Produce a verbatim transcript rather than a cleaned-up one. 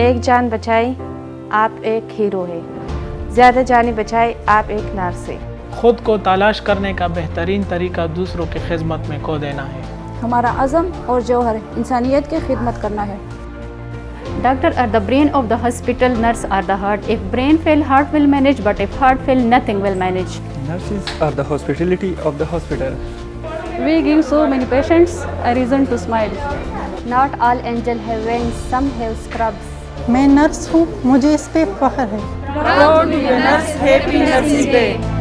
एक जान बचाई, आप एक हीरो है। ज़्यादा जानें बचाई, आप एक नर्स है। खुद को तलाश करने का बेहतरीन तरीका दूसरों की खिदमत में खो देना है। हमारा अज़म और जौहर इंसानियत की खिदमत करना है। Doctor are the brain of the hospital, nurse are the heart. If brain fail, heart will manage, but if heart fail, nothing will manage. Nurses are the hospitality of the hospital. We give so many patients a reason to smile. Not all angels have wings, some have scrubs. मैं nurse हूँ, मुझे इस पे फख्र है। Proud to be a nurse, happy Nursing Day.